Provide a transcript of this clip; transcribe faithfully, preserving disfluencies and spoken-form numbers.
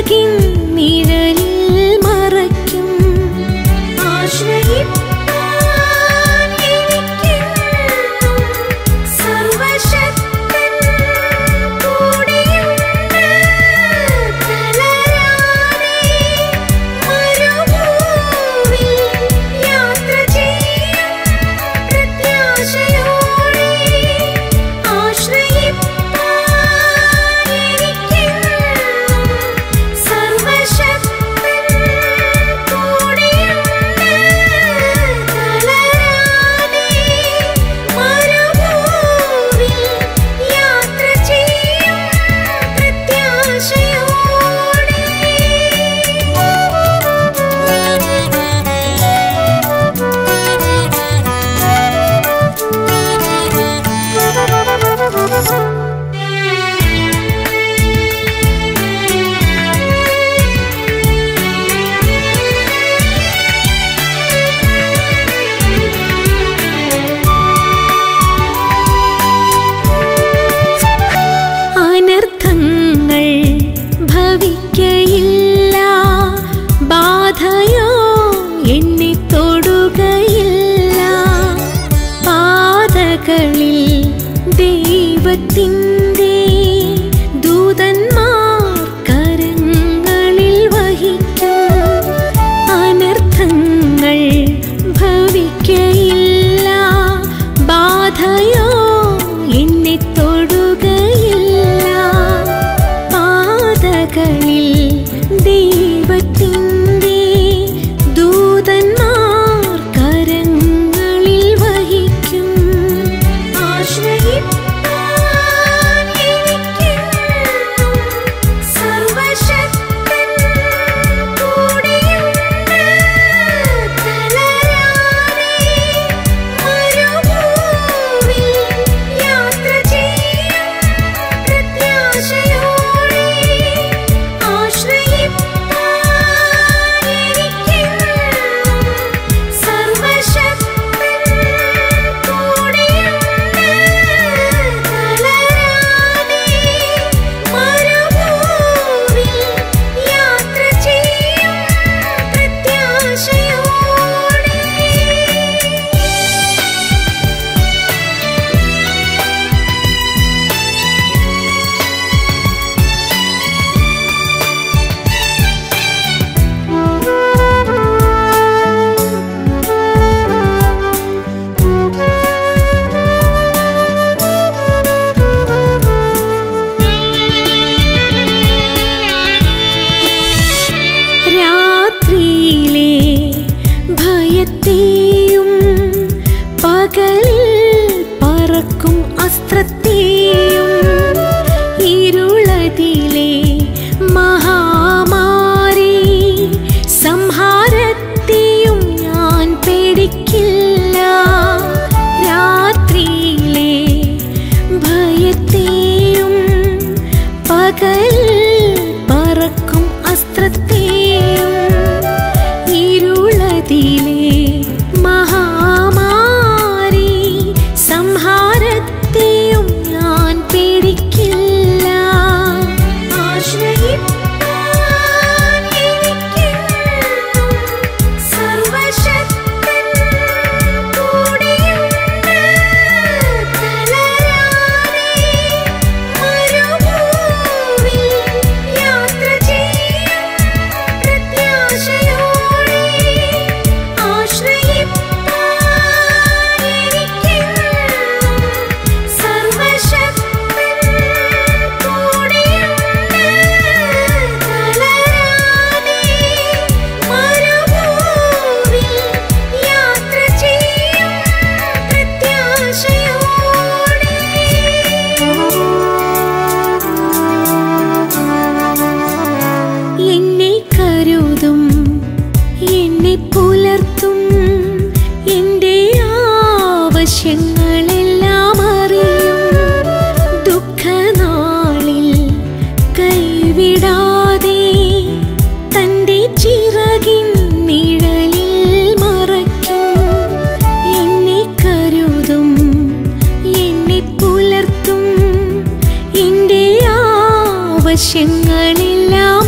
ചിറകിൻ നിഴലിൽ മറയ്ക്കും. ആശ്രയിപ്പാൻ എനിക്കെന്നും സർവശക്തൻ കൂടെയുണ്ട്. തളരാതെ മരുഭൂമിൽ യാത്ര ചെയ്യും പ്രത്യാശയോടെ. ആശ്രയിപ്പാൻ എനിക്കെന്നും സർവശക്തൻ കൂടെയുണ്ട്. തളരാതെ മരുഭൂമിൽ യാത്ര ചെയ്യും പ്രത്യാശയോടെ. അനർത്ഥങ്ങൾ ഭവിക്കയില്ല, ബാധയോ എന്നെ തൊടുകയില്ല. പാതകളിൽ ദൈവത്തിൻ്റെ ദൂതന്മാർ കരങ്ങളിൽ വഹിക്കും. അനർത്ഥങ്ങൾ ഭവിക്കയില്ല, ബാധയോ എന്നെ തൊടുകയില്ല. പാതകളിൽ ദൈവത്തിൻ്റെ ദൂതന്മാർ കരങ്ങളിൽ വഹിക്കും. ആശ്രയിപ്പാൻ എനിക്കെന്നും സർവശക്തൻ കൂടെയുണ്ട്. തളരാതെ മരുഭൂമിൽ യാത്ര ചെയ്യും പ്രത്യാശയോടെ. ആശ്രയിപ്പാൻ എനിക്കെന്നും സർവശക്തൻ കൂടെയുണ്ട്. തളരാതെ മരുഭൂമിൽ യാത്ര ചെയ്യും പ്രത്യാശയോടെ. രാത്രിയിലെ ഭയത്തെയും പകലിൽ പറക്കും അസ്ത്രത്തെയും ഇരുളതിലെ മഹാമാരി സംഹാരത്തെയും ഞാൻ പേടിക്കില്ല. രാത്രിയിലെ ഭയത്തെയും പകലിൽ പറക്കും അസ്ത്രത്തെയും ഇരുളതിലെ മഹാമാരി സംഹാരത്തെയും ഞാൻ പേടിക്കില്ല. ആശ്രയിപ്പാൻ എനിക്കെന്നും സർവശക്തൻ കൂടെയുണ്ട്. തളരാതെ മരുഭൂമിൽ യാത്ര ചെയ്യും പ്രത്യാശയോടെ. ആശ്രയിപ്പാൻ എനിക്കെന്നും സർവശക്തൻ കൂടെയുണ്ട്. തളരാതെ മരുഭൂമിൽ യാത്ര ചെയ്യും പ്രത്യാശയോടെ. എന്നെ കരുതും, എന്നെ പുലർത്തും, എൻ്റെ ആവശ്യങ്ങളെല്ലാം അറിയും. ദുഃഖനാളിൽ കൈവിടാതെ തൻ്റെ ചിറകിൻ നിഴലിൽ മറയ്ക്കും. എന്നെ കരുതും, എന്നെ പുലർത്തും, എൻ്റെ ആവശ്യങ്ങളെല്ലാം